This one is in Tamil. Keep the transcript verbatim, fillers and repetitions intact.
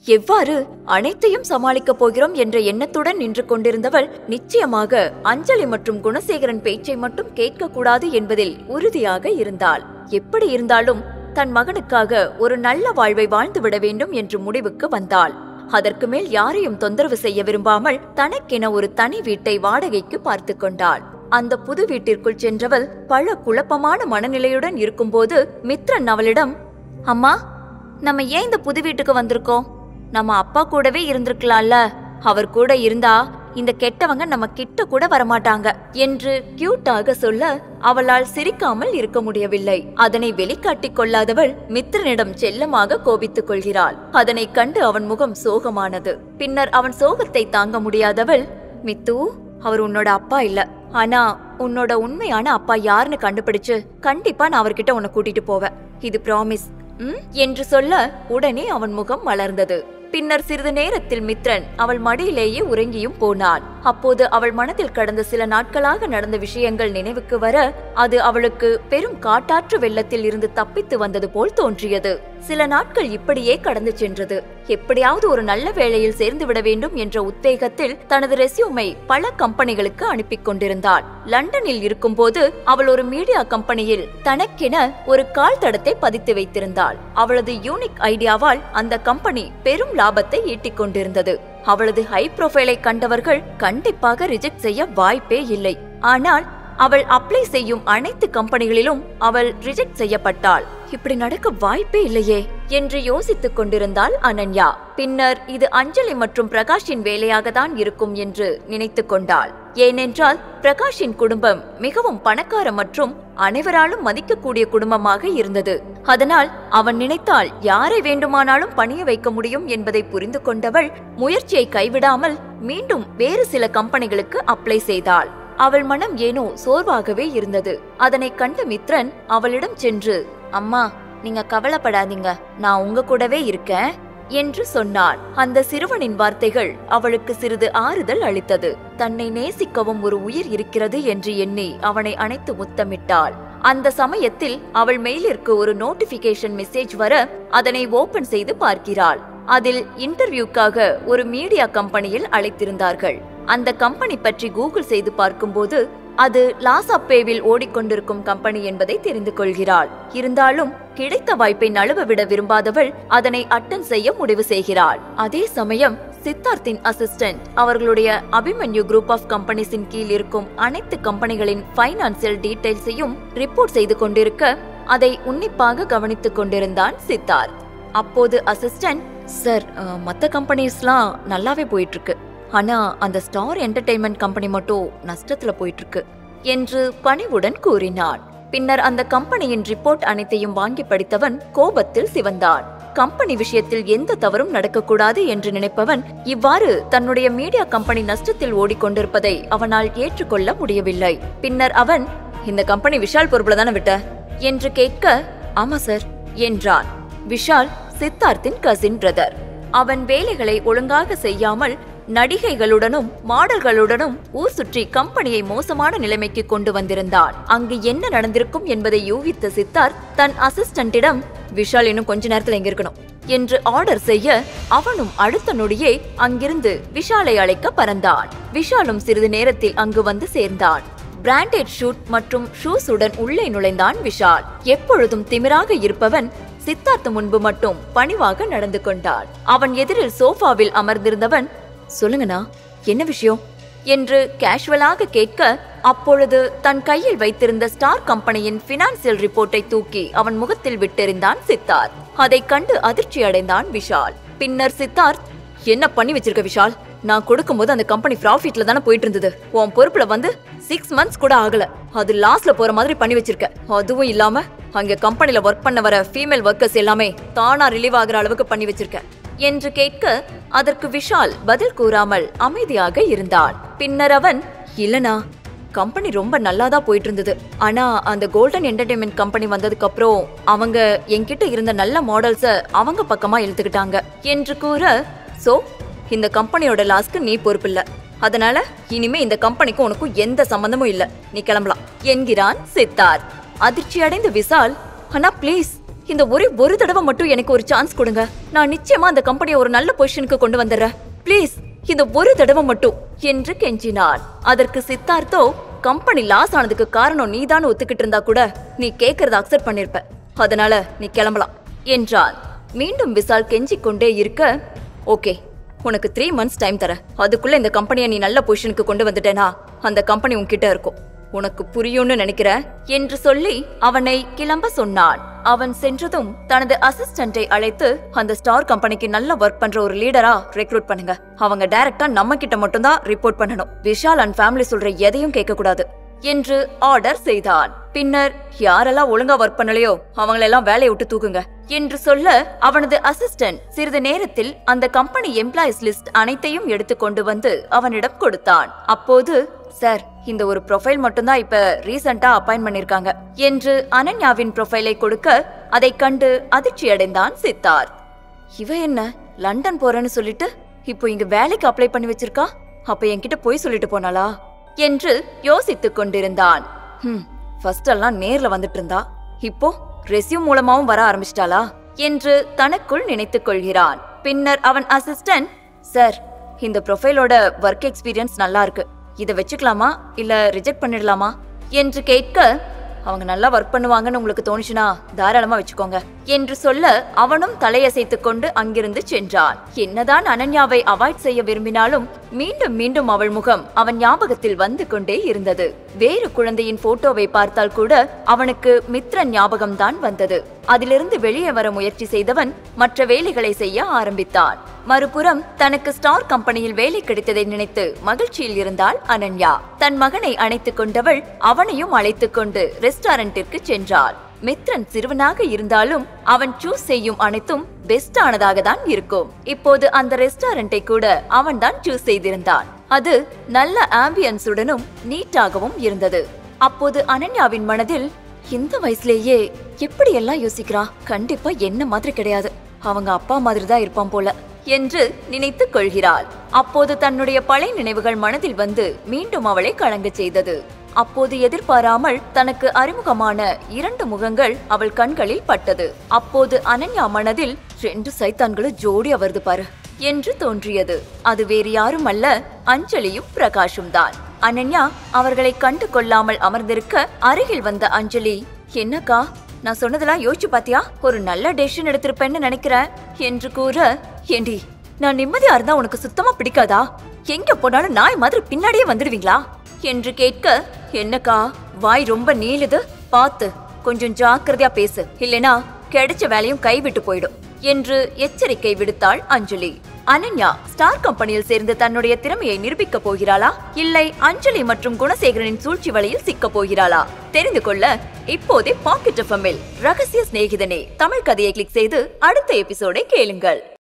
எவ்வாறு அனைத்தையும் சமாளிக்கப் போகிறோம் என்ற எண்ணத்துடன் நின்று கொண்டிருந்தவள் நிச்சயமாக அஞ்சலி மற்றும் குணசேகரன் பேச்சை மட்டும் கேட்கக்கூடாது என்பதில் உறுதியாக இருந்தாள். எப்படி இருந்தாலும் தன் மகனுக்காக ஒரு நல்ல வாழ்வை வாழ்ந்துவிட வேண்டும் என்று முடிவுக்கு வந்தாள். அதற்கு மேல் யாரையும் தொந்தரவு செய்ய விரும்பாமல் தனக்கென ஒரு தனி வீட்டை வாடகைக்கு பார்த்து கொண்டாள். அந்த புது வீட்டிற்குள் சென்றவள் பல குழப்பமான மனநிலையுடன் இருக்கும்போது மித்ரன் அவளிடம், அம்மா, நம்ம ஏன் இந்த புது வீட்டுக்கு வந்திருக்கோம்? நம்ம அப்பா கூடவே இருந்திருக்கலாம்ல. அவர் கூட இருந்தா இந்த கெட்டவங்க நம்ம கிட்ட கூட வரமாட்டாங்க என்று கியூட்டாக சொல்ல அவளால் சிரிக்காமல் இருக்க முடியவில்லை. அதனை வெளிக்காட்டிக் கொள்ளாதவள் மித்ரனிடம் செல்லமாக கோபித்துக் கொள்கிறாள். அதனை கண்டு அவன் முகம் சோகமானது. பின்னர் அவன் சோகத்தை தாங்க முடியாதவள், மித்து, அவர் உன்னோட அப்பா இல்ல, ஆனா உன்னோட உண்மையான அப்பா யாருன்னு கண்டுபிடிச்சு கண்டிப்பா நான் அவர்கிட்ட உன்னை கூட்டிட்டு போவேன். இது ப்ராமிஸ் என்று சொல்ல உடனே அவன் முகம் மலர்ந்தது. பின்னர் சிறிது நேரத்தில் மித்ரன் அவள் மடியிலேயே உறங்கியும் போனான். அப்போது அவள் மனதில் கடந்த சில நாட்களாக நடந்த விஷயங்கள் நினைவுக்கு வர அது அவளுக்கு பெரும் காட்டாற்று வெள்ளத்தில் இருந்து தப்பித்து வந்தது போல் தோன்றியது. சில நாட்கள் இப்படியே கடந்து சென்றது. எப்படியாவது ஒரு நல்ல வேளையில் சேர்ந்து விட வேண்டும் என்ற உத்வேகத்தில் தனது ரெஸ்யூமை பல கம்பெனிகளுக்கு அனுப்பி கொண்டிருந்தாள். லண்டனில் இருக்கும்போது அவள் ஒரு மீடியா கம்பெனியில் தனக்கென ஒரு கால் தடத்தை பதித்து வைத்திருந்தாள். அவளது யூனிக் ஐடியாவால் அந்த கம்பெனி பெரும் லாபத்தை ஈட்டிக் கொண்டிருந்தது. அவளது ஹை ப்ரொஃபைலை கண்டவர்கள் கண்டிப்பாக ரிஜெக்ட் செய்ய வாய்ப்பே இல்லை. ஆனால் அவள் அப்ளை செய்யும் அனைத்து கம்பெனிகளிலும் அவள் ரிஜெக்ட் செய்யப்பட்டாள். இப்படி நடக்க வாய்ப்பே இல்லையே என்று யோசித்துக் கொண்டிருந்தாள் அனன்யா. பின்னர் இது அஞ்சலி மற்றும் பிரகாஷின் வேலையாக தான் இருக்கும் என்று நினைத்து கொண்டாள். ஏனென்றால் பிரகாஷின் குடும்பம் மிகவும் பணக்கார மற்றும் அனைவராலும் மதிக்கக்கூடிய குடும்பமாக இருந்தது. அதனால் அவன் நினைத்தால் யாரை வேண்டுமானாலும் பணிய வைக்க முடியும் என்பதை புரிந்து கொண்டவள் முயற்சியை கைவிடாமல் மீண்டும் வேறு சில கம்பெனிகளுக்கு அப்ளை செய்தாள். அவள் மனம் ஏனோ சோர்வாகவே இருந்தது. அதனை கண்ட மித்ரன் அவளிடம் சென்று, அம்மா, நீங்க கவலைப்படாதீங்க, நான் உங்க கூடவே இருக்கேன் என்று சொன்னான். அந்த சிறுவனின் வார்த்தைகள் அவளுக்கு சிறிது ஆறுதல் அளித்தது. தன்னை நேசிக்கவும் ஒரு உயிர் இருக்கிறது என்று எண்ணி அவனை அணைத்து முத்தமிட்டாள். அந்த சமயத்தில் அவள் மெயிலிற்கு ஒரு நோட்டிபிகேஷன் மெசேஜ் வர அதனை ஓபன் செய்து பார்க்கிறாள். அதில் இன்டர்வியூக்காக ஒரு மீடியா கம்பெனியில் அழைத்திருந்தார்கள். அந்த கம்பெனி பற்றி கூகுள் செய்து பார்க்கும்போது அது லாசாப்பேவில் ஓடிக்கொண்டிருக்கும் கம்பெனி என்பதை தெரிந்து கொள்கிறாள். இருந்தாலும் கிடைத்த வாய்ப்பை நழுவ விட விரும்பாதவள் அதனை அட்டன் செய்ய முடிவு செய்கிறாள். அதே சமயம் சித்தார்த்தின் அசிஸ்டன்ட் அவர்களுடைய அபிமன்யு குரூப் ஆஃப் கம்பெனிஸின் கீழ் இருக்கும் அனைத்து கம்பெனிகளின் பைனான்சியல் டீடைல்ஸையும் ரிப்போர்ட் செய்து கொண்டிருக்க அதை உன்னிப்பாக கவனித்துக் கொண்டிருந்தான் சித்தார்த். அப்போது அசிஸ்டன்ட், சார், மற்ற கம்பெனிஸ்லாம் நல்லாவே போயிட்டு இருக்கு, ஆனா அந்த ஸ்டார் என்டர்டெயின்மெண்ட் கம்பெனி மட்டும் நஷ்டத்துல போயிட்டு இருக்கு என்று பணிவுடன் கூறினான். பின்னர் அந்த கம்பெனியின் ரிப்போர்ட் அனைத்தையும் வாங்கி படித்தவன் கோபத்தில் சிவந்தான். கம்பெனி விஷயத்தில் எந்த தவறும் நடக்கக்கூடாது என்று நினைப்பவன் இவ்வாறு தன்னுடைய மீடியா கம்பெனி நஷ்டத்தில் ஓடிக்கொண்டிருப்பதை அவனால் ஏற்றுக்கொள்ள முடியவில்லை. பின்னர் அவன், இந்த கம்பெனி விஷால் பொறுப்புல தானே விட்ட என்று கேட்க, ஆமா சார் என்றான். விஷால் சித்தார்த்தின் கசின் பிரதர். அவன் வேலைகளை ஒழுங்காக செய்யாமல் நடிகைகளுடனும் மாடல்களுடனும் ஊர் சுற்றி கம்பெனியை மோசமான நிலைமைக்கு கொண்டு வந்திருந்தான். அங்கு என்ன நடந்திருக்கும் என்பதை யூகித்த சித்தார்த் தன் அசிஸ்டன்டிடம், விஷால் இன்னும் கொஞ்ச நேரத்தில் எங்க இருக்கணும் என்று ஆர்டர் செய்ய அவனும் அடுத்த நொடியே அங்கிருந்து விஷாலை அழைக்க பறந்தான். விஷாலும் சிறிது நேரத்தில் அங்கு வந்து சேர்ந்தான். பிராண்டட் ஷூட் மற்றும் ஷூஸுடன் உள்ளே நுழைந்தான் விஷால். எப்பொழுதும் திமிராக இருப்பவன் சித்தார்த் முன்பு மட்டும் பணிவாக நடந்து கொண்டான். அவன் எதிரில் சோஃபாவில் அமர்ந்திருந்தவன், சொல்லுங்கண்ணா, என்ன விஷயம் என்று கேஷுவலாக கேட்க, அப்பொழுது தன் கையில் வைத்திருந்த ஸ்டார் கம்பெனியின் பினான்சியல் ரிப்போர்ட்டை தூக்கி அவன் முகத்தில் விட்டெறிந்தான் சித்தார்த். அதை கண்டு அதிர்ச்சி அடைந்தான் விஷால். பின்னர் சித்தார்த், என்ன பண்ணி வச்சிருக்க விஷால்? நான் கொடுக்கும் போது அந்த கம்பெனி ப்ராஃபிட்ல தானே போயிட்டு இருந்தது. உன் பொறுப்புல வந்து சிக்ஸ் மந்த்ஸ் கூட ஆகல, அது லாஸ்ட்ல போற மாதிரி பண்ணி வச்சிருக்க. அதுவும் இல்லாம அங்க கம்பெனில ஒர்க் பண்ண வர ஃபீமேல் ஒர்க்கர்ஸ் எல்லாமே தானா ரிலீவ் ஆகிற அளவுக்கு பண்ணி வச்சிருக்க என்று கேட்க, அதற்கு விஷால் பதில் கூறாமல் அமைதியாக இருந்தான். பின்னர் அவன், இல்லனா, கம்பெனி ரொம்ப நல்லாதான் போயிட்டு இருந்தது, ஆனா அந்த கோல்டன் என்டர்டெயின்மெண்ட் கம்பெனி வந்ததுக்கு அப்புறம் அவங்க என்கிட்ட இருந்த நல்ல மாடல்ஸ அவங்க பக்கமா இழுத்துக்கிட்டாங்க என்று கூற, சோ இந்த கம்பெனியோட லாஸ்க்கு நீ பொறுப்பில்ல, அதனால இனிமே இந்த கம்பெனிக்கும் உனக்கும் எந்த சம்பந்தமும் இல்ல, நீ கிளம்பலாம் என்கிறான் சித்தார்த். அதிர்ச்சி அடைந்த விஷால், அண்ணா ப்ளீஸ் இந்த ஒரே ஒரு தடவை மட்டும் எனக்கு ஒரு சான்ஸ் கொடுங்க. நான் நிச்சயமா அந்த கம்பெனியை ஒரு நல்ல பொசிஷனுக்கு கொண்டு வந்துடுறேன். ப்ளீஸ், இந்த ஒரு தடவை மட்டும் என்று கெஞ்சினான். அதற்கு சித்தார்த்தோ, கம்பெனி லாஸ் ஆனதுக்கு காரணம் நீதான் ஒத்துக்கிட்டு இருந்தா கூட நீ கேட்கறத அக்செப்ட் பண்ணிருப்ப. அதனால நீ கிளம்பலாம் என்றான். மீண்டும் விஷால் கெஞ்சிக் கொண்டே இருக்க, ஓகே, உனக்கு த்ரீ மந்த்ஸ் டைம் தர. அதுக்குள்ள இந்த கம்பெனியை நீ நல்ல பொசிஷனுக்கு கொண்டு வந்துட்டேனா அந்த கம்பெனி உன்கிட்ட இருக்கும். உனக்கு புரியும்னு நினைக்கிற என்று சொல்லி அவனை கிளம்ப சொன்னான். அவன் சென்றதும் தனது அசிஸ்டன்டை அழைத்து, அந்த ஸ்டார் கம்பெனிக்கு நல்ல ஒர்க் பண்ற ஒரு லீடரா ரெக்ரூட் பண்ணுங்க. அவங்க டைரக்டா நம்ம கிட்ட மட்டும் தான் ரிப்போர்ட் பண்ணணும். விஷால் அண்ட் ஃபேமிலி சொல்ற எதையும் கேட்க கூடாது என்று ஆர்டர் செய்தான். பின்னர் யாரெல்லாம் ஒழுங்கா ஒர்க் பண்ணலையோ அவங்களெல்லாம் வேலையை விட்டு தூக்குங்க என்று சொல்ல, அவனது அசிஸ்டன்ட் சிறிது நேரத்தில் அந்த கம்பெனி எம்ப்ளாயிஸ் லிஸ்ட் அனைத்தையும் எடுத்து கொண்டு வந்து அவனிடம் கொடுத்தான். அப்போது, சார், இந்த ஒரு ப்ரொஃபைல் மட்டும்தான் இப்ப ரீசெண்டா அப்பாயிண்ட் பண்ணிருக்காங்க என்று அனன்யாவின் ப்ரொஃபைலை கொடுக்க, அதை கண்டு அதிர்ச்சி அடைந்தான் சித்தார்த். இவ என்ன லண்டன் போறேன்னு சொல்லிட்டு இப்போ இங்க வேலைக்கு அப்ளை பண்ணி வச்சிருக்கா? அப்ப என்கிட்ட போய் சொல்லிட்டு போனாளா என்று யோசித்துக் கொண்டிருந்தான். ஹம் ஃபர்ஸ்ட் எல்லாம் நேர்ல வந்துட்டு இருந்தா, இப்போ ரெஸ்யூம் மூலமாவும் வர ஆரம்பிச்சிட்டாளா என்று தனக்குள் நினைத்துக் கொள்கிறான். பின்னர் அவன் அசிஸ்டன்ட், சார், இந்த ப்ரொஃபைலோட ஒர்க் எக்ஸ்பீரியன்ஸ் நல்லா இருக்கு, இதை வச்சுக்கலாமா இல்ல ரிஜெக்ட் பண்ணிடலாமா என்று கேட்க, அவங்க நல்லா ஒர்க் பண்ணுவாங்கன்னு உங்களுக்கு தோணுச்சுனா தாராளமா வச்சுக்கோங்க என்று சொல்ல, அவனும் தலையசைத்துக் கொண்டு அங்கிருந்து சென்றான். என்னதான் அனன்யாவை அவாய்ட் செய்ய விரும்பினாலும் மீண்டும் மீண்டும் அவள் முகம் அவன் ஞாபகத்தில் வந்து கொண்டே இருந்தது. வேறு குழந்தையின் போட்டோவை பார்த்தால் கூட அவனுக்கு மித்ரன் ஞாபகம்தான் வந்தது. அதிலிருந்து வெளியே வர முயற்சி செய்தவன் மற்ற வேலைகளை செய்ய ஆரம்பித்தான். மறுபுறம் தனக்கு ஸ்டார் கம்பெனியில் வேலை கிடைத்ததை நினைத்து மகிழ்ச்சியில் இருந்தாள் அனன்யா. தன் மகனை அணைத்துக் கொண்டவள் அவனையும் அழைத்துக் கொண்டு ரெஸ்டாரண்டிற்கு சென்றாள். மித்ரன் சிறுவனாக இருந்தாலும் அவன் சூஸ் செய்யும் அனைத்தும் பெஸ்ட் ஆனதாக தான் இருக்கும். இப்போது அந்த ரெஸ்டாரண்டை கூட அவன் தான் சூஸ் செய்திருந்தான். அது நல்ல ஆம்பியன்ஸுடனும் நீட்டாகவும் இருந்தது. அப்போது அனன்யாவின் மனதில், இந்த வயசுலேயே எப்படி எல்லாம் யோசிக்கிறா, கண்டிப்பா என்ன மாதிரி கிடையாது, அவங்க அப்பா மாதிரி தான் இருப்பான் போல என்று நினைத்துக் கொள்கிறாள். அப்போது தன்னுடைய பழைய நினைவுகள் மனதில் வந்து மீண்டும் அவளை கலங்க செய்தது. அப்போது எதிர்பாராமல் தனக்கு அறிமுகமான இரண்டு முகங்கள் அவள் கண்களில் பட்டது. அப்போது அனன்யா மனதில், ரெண்டு சைத்தான்களும் ஜோடியா வருது பாரு என்று தோன்றியது. அது வேறு யாரும் அல்ல, அஞ்சலியும் பிரகாஷும் தான். அனன்யா அவர்களை கண்டு கொள்ளாமல் அமர்ந்திருக்க அருகில் வந்த அஞ்சலி, என்னக்கா, நான் சொன்னதெல்லாம் யோசிச்சு பாத்தியா? ஒரு நல்ல டெசிஷன் எடுத்திருப்பேன்னு நினைக்கிறேன் என்று கூற, ஏண்டி, நான் நிம்மதியா இருந்தா உனக்கு சுத்தமா பிடிக்காதா? எங்க போனாலும் நாய் மாதிரி பின்னாடியே வந்துடுவீங்களா என்று கேட்க, என்னக்கா, வாய் ரொம்ப நீளுது, பார்த்து கொஞ்சம் ஜாக்கிரதையா பேசு, இல்லைனா கிடைச்ச வேலையும் கைவிட்டு போயிடும் என்று எச்சரிக்கை விடுத்தாள் அஞ்சலி. அனன்யா ஸ்டார் கம்பெனியில் சேர்ந்து தன்னுடைய திறமையை நிரூபிக்க போகிறாளா, இல்லை அஞ்சலி மற்றும் குணசேகரனின் சூழ்ச்சி வலையில் சிக்க போகிறாளா? தெரிந்து கொள்ள இப்போதே பாக்கெட் எஃப்எம்மில் ரகசிய சிநேகிதனே தமிழ் கதையை கிளிக் செய்து அடுத்த எபிசோடை கேளுங்கள்.